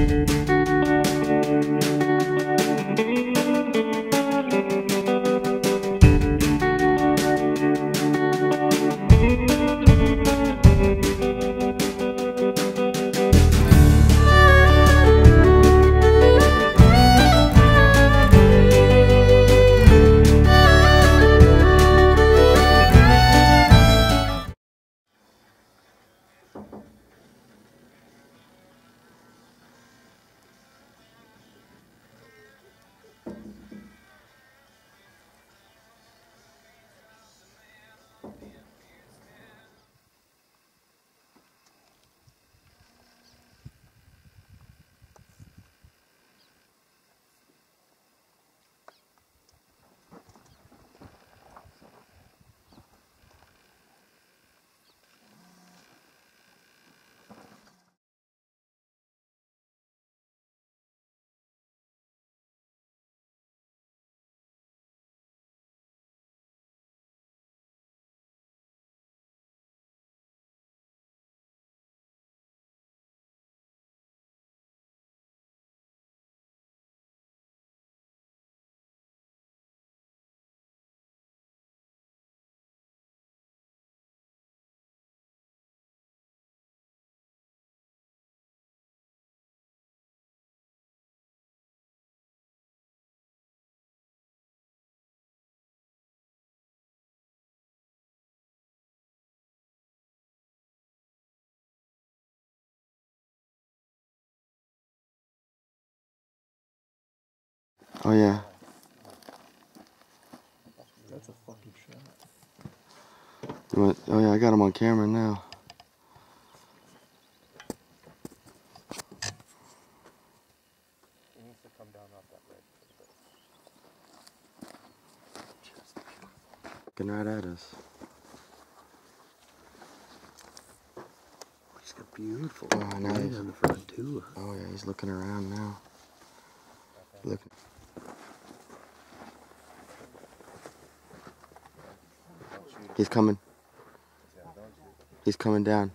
Oh yeah. That's a fucking shot. Oh yeah, I got him on camera now. He needs to come down off that ledge a little bit. Looking right at us. He's got beautiful Oh, now light he's on the front too. Oh yeah, he's looking around now. Looking. He's coming. He's coming down.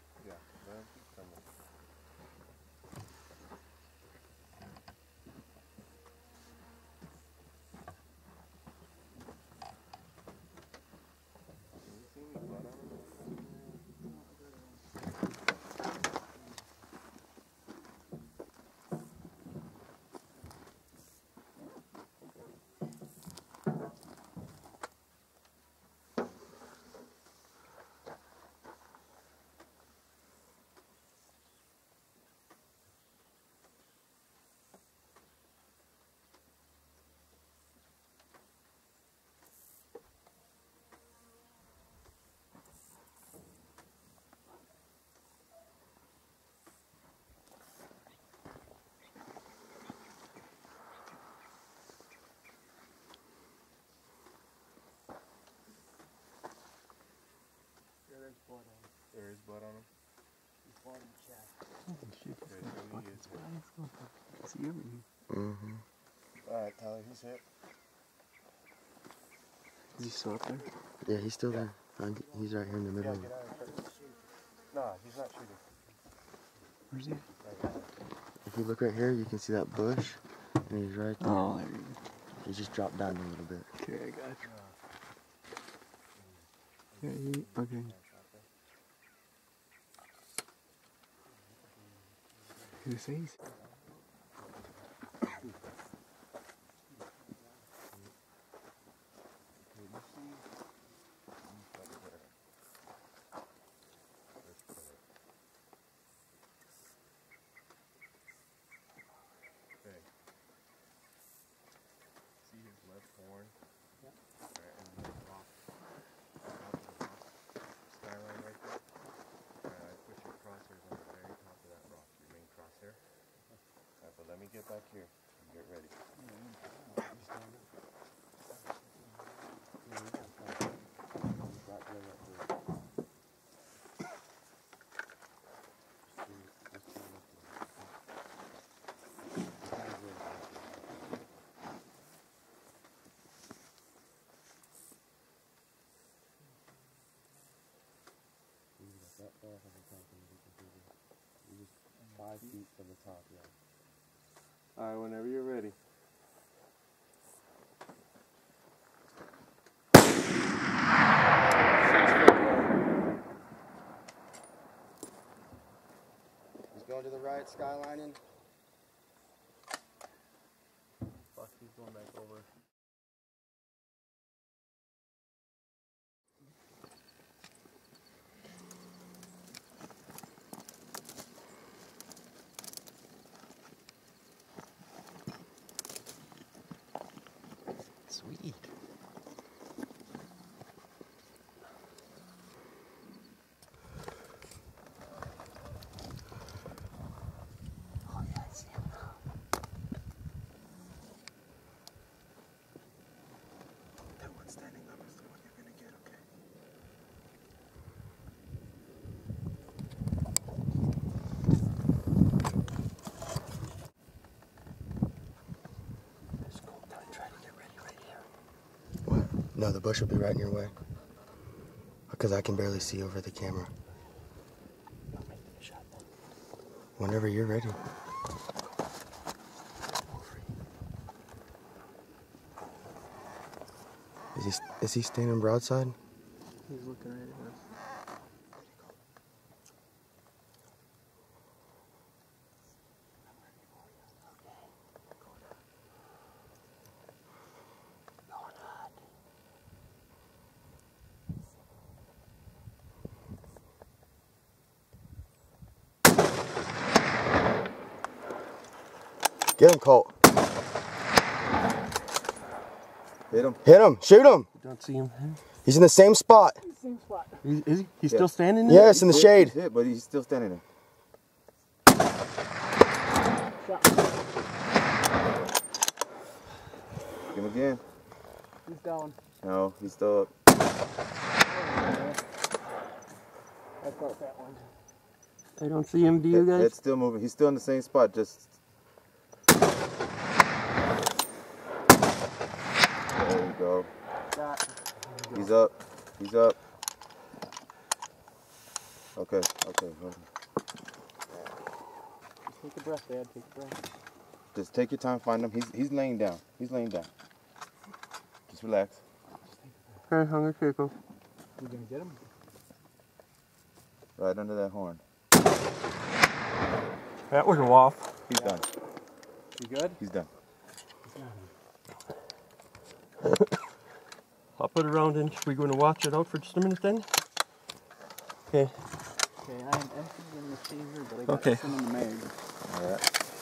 There is blood on him. He's blood in the chest. Holy shit, this guy's fucking spies. I can see everything. Alright, Tyler, he's hit. Is he still up there? Yeah, he's still there. He's right here in the middle. Yeah, get out and try to shoot. No, he's not shooting. Where's he? Right there. If you look right here, you can see that bush, and he's right there. Oh, there he is. He just dropped down a little bit. Okay, I got you. Yeah, okay. Who says? See his left horn? Yeah. Right, and the rock. Skyline right there. Alright, put your crosshairs on the very top of that rock, your main crosshair. Alright, but let me get back here and get ready. That far from the top, and you can see it. You're just 5 feet from the top, yeah. Alright, whenever you're ready. He's going to the right, skylining. Fuck, he's going back over. Sweet. Oh yeah, I see him now. That one standing up is the one you're gonna get, okay? Let's go down and try to get ready right here. What? No, the bush will be right in your way. Because I can barely see over the camera. I'll make a shot then. Whenever you're ready. Is he standing broadside? He's looking right at us. Get him, Colt. Hit him. Hit him. Shoot him. You don't see him? He's in the same spot. Same spot. Is he? He's still standing there? Yes, in the shade. He's hit, but he's still standing there. Shot. Get him again. He's down. No, he's still up. I felt that one. I don't see him, do you guys? Head's still moving. He's still in the same spot, just... There you go. Shot. He's up. He's up. Okay, okay. Take a breath, Dad. Take a breath. Just take your time, find him. He's laying down. He's laying down. Just relax. Okay, I'm gonna take him. We're gonna get him? Right under that horn. That was a waft. He's done. You good? He's done. I'll put it around in. We're going to watch it out for just a minute then? Okay. Okay, I am empty in the chamber, but I got Okay. some in the mag. Alright.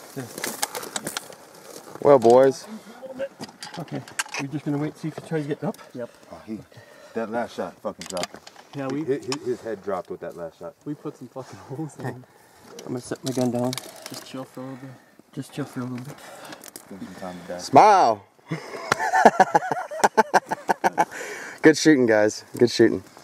Well, boys. Okay. We're just going to wait, see if he tries to get up. Yep. Oh, that last shot fucking dropped him. Yeah, His head dropped with that last shot. we put some fucking holes in him. I'm going to set my gun down. Just chill for a little bit. Just chill for a little bit. Give him some time to die. Smile. Good shooting, guys. Good shooting.